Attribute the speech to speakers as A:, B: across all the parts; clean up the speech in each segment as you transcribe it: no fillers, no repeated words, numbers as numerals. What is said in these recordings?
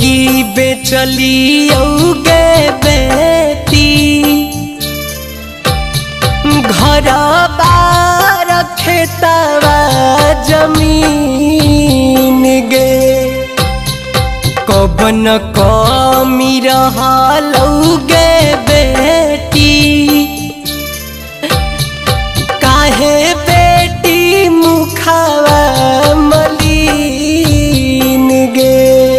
A: जिंदगी बेचली औगे बेटी घर बार खेतवा जमीन गे कबन कमी रहलौगे बेटी काहे बेटी मुखावा मलिन गे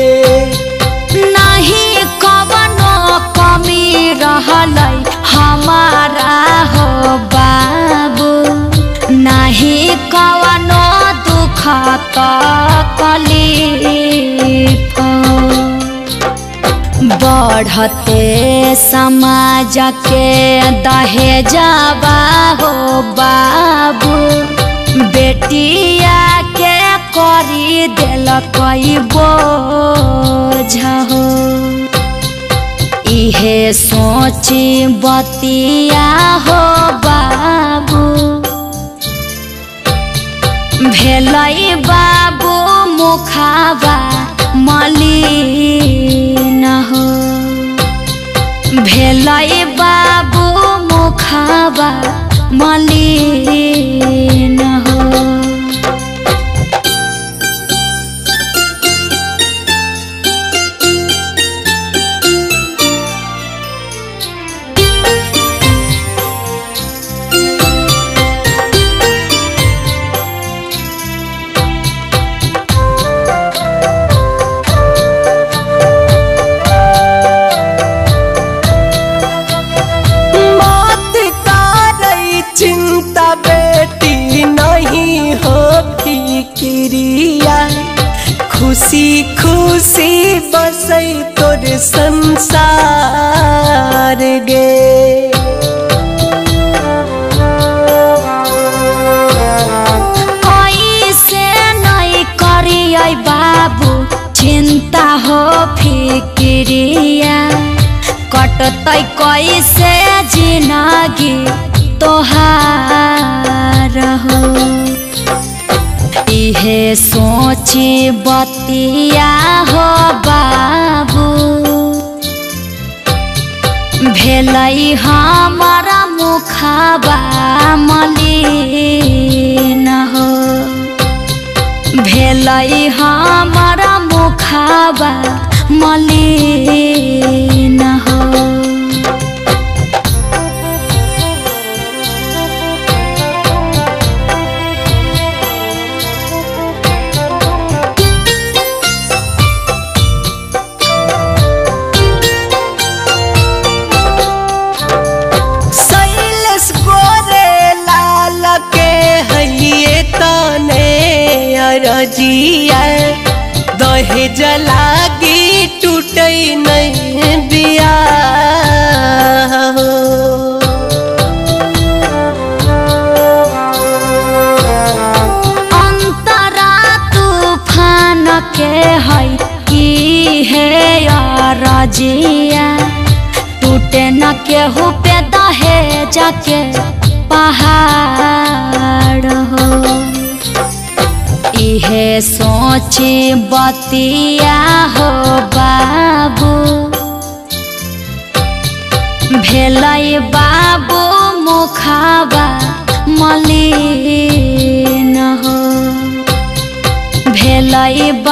B: नहीं कबनो कमी रहलै हमारा हो बाबू नहीं कवनो दुख तकलीफ बढ़ते समाज के दहेजवा हो बाबू बेटिया के करी दिल कई बोझ हो इहे सोची बतिया हो बाबू भेलई बाबू मुखावा मलिन हो भेलई बाबू मुखावा मलिन हो
A: चिंता बेटी नहीं हो फिक्रिया खुशी खुशी बसई तोर संसार गे
B: ऐसे नहीं करिए बाबू चिंता हो फिक्रिया कटतै कैसे जिंदगी तोहार हो इहे सोची बतिया हो बाबू भेलई हमारा मुखावा मलिन हो भेलई हमारा मुखावा मलिन हो रजिया दहेज लागी टूटै नहीं बिया अंतरा तूफान के है की है रजिया टूटे न केहू पे दहेज के पहाड़ हो इहे सोची बतिया हो बाबू भेलई बाबू मुखावा मलिन हो भेलई